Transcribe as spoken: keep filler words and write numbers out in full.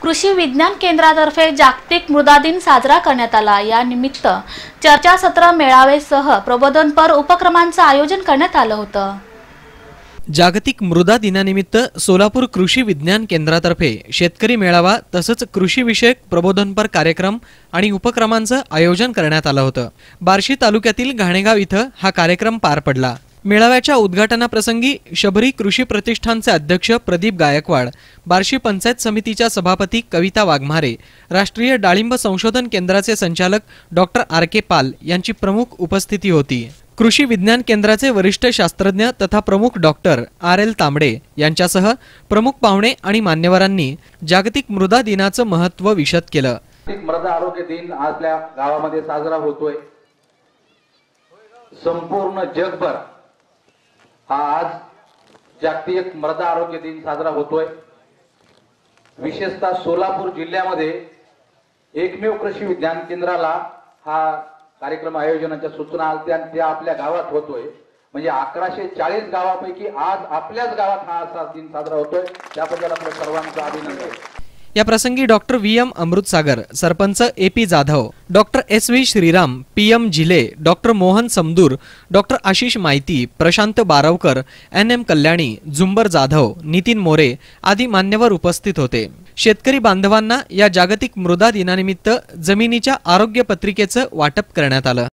कृषी विज्ञान केंद्रातर्फे जागतिक मृदा दिन साजरा करण्यात आला। या निमित्त चर्चासत्र, मेळावेसह प्रबोधनपर उपक्रमांचे आयोजन करण्यात आलं होतं। जागतिक मृदा दिनानिमित्त सोलापूर कृषी विज्ञान केंद्रातर्फे शेतकरी मेळावा तसंच कृषी विषयक प्रबोधनपर कार्यक्रम आणि उपक्रमांचं आयोजन करण्यात आलं होतं। बार्शी तालुक्यातील घाणेगाव इथं हा कार्यक्रम पार पडला। मेळाव्याच्या उद्घाटनाप्रसंगी शबरी कृषी प्रतिष्ठानचे अध्यक्ष प्रदीप गायकवाड, बार्शी पंचायत समितीच्या सभापती कविता वाघमारे, राष्ट्रीय डाळिंब संशोधन केंद्राचे संचालक डॉक्टर आर के पाल यांची प्रमुख उपस्थिती होती। कृषी विज्ञान केंद्राचे वरिष्ठ शास्त्रज्ञ तथा प्रमुख डॉक्टर आर एल तांबडे यांच्यासह प्रमुख पाहुणे आणि मान्यवरांनी जागतिक मृदा दिनाचं महत्त्व विशद केलं। जागतिक मृदा आरोग्य दिन आपल्या गावामध्ये साजरा होतोय। संपूर्ण जगभर हा आज जागतिक मृदा आरोग्य दिन साजरा होतोय। विशेषतः सोलापूर जिल्ह्यामध्ये एकमेव कृषी विज्ञान केंद्राला हा कार्यक्रम आयोजनाच्या सूचना आल्या आणि त्या आपल्या गावात होतोय। म्हणजे अकराशे चाळीस गावापैकी आज आपल्याच गावात हा असा दिन साजरा होतोय। त्याबद्दल आपल्या सर्वांचं अभिनंदन। या प्रसंगी doctor V M Amrutsagar, sarpanch A P Jadhav, doctor S V Shriram, P M Zile, doctor Mohan Samdur, doctor Ashish Mahiti, Prashant Barvakar, N M Kalyani, Zumbar Jadhav, Nitin More आदी मान्यवर उपस्थित होते। शेतकरी बांधवांना या जागतिक मृदा दिनानिमित्त जमिनीच्या आरोग्य पत्रिकेचं वाटप करण्यात आलं।